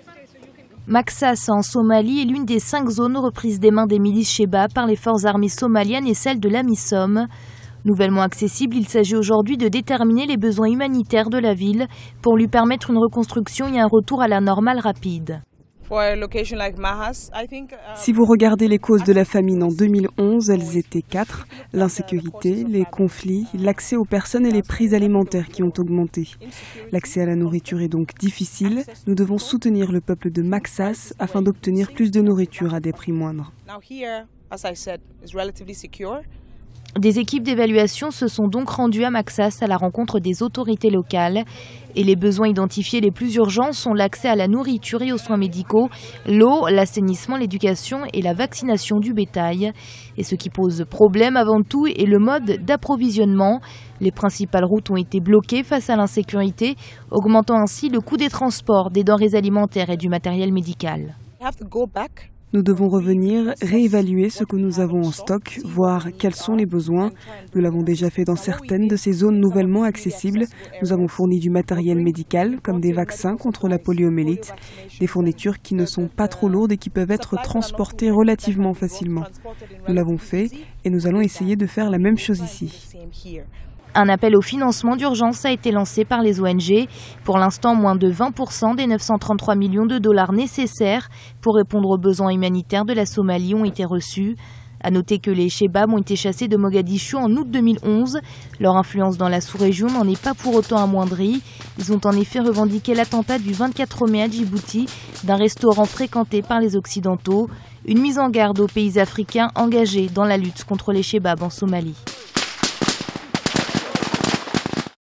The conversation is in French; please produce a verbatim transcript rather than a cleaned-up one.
Maxas en Somalie est l'une des cinq zones reprises des mains des milices Shebab par les forces armées somaliennes et celles de l'AMISOM. Nouvellement accessible, il s'agit aujourd'hui de déterminer les besoins humanitaires de la ville pour lui permettre une reconstruction et un retour à la normale rapide. Si vous regardez les causes de la famine en deux mille onze, elles étaient quatre. L'insécurité, les conflits, l'accès aux personnes et les prix alimentaires qui ont augmenté. L'accès à la nourriture est donc difficile. Nous devons soutenir le peuple de Maxas afin d'obtenir plus de nourriture à des prix moindres. Des équipes d'évaluation se sont donc rendues à Maxas à la rencontre des autorités locales. Et les besoins identifiés les plus urgents sont l'accès à la nourriture et aux soins médicaux, l'eau, l'assainissement, l'éducation et la vaccination du bétail. Et ce qui pose problème avant tout est le mode d'approvisionnement. Les principales routes ont été bloquées face à l'insécurité, augmentant ainsi le coût des transports, des denrées alimentaires et du matériel médical. Nous devons revenir, réévaluer ce que nous avons en stock, voir quels sont les besoins. Nous l'avons déjà fait dans certaines de ces zones nouvellement accessibles. Nous avons fourni du matériel médical, comme des vaccins contre la poliomyélite, des fournitures qui ne sont pas trop lourdes et qui peuvent être transportées relativement facilement. Nous l'avons fait et nous allons essayer de faire la même chose ici. Un appel au financement d'urgence a été lancé par les O N G. Pour l'instant, moins de vingt pour cent des neuf cent trente-trois millions de dollars nécessaires pour répondre aux besoins humanitaires de la Somalie ont été reçus. À noter que les Shebab ont été chassés de Mogadiscio en août deux mille onze. Leur influence dans la sous-région n'en est pas pour autant amoindrie. Ils ont en effet revendiqué l'attentat du vingt-quatre mai à Djibouti d'un restaurant fréquenté par les Occidentaux. Une mise en garde aux pays africains engagés dans la lutte contre les Shebab en Somalie.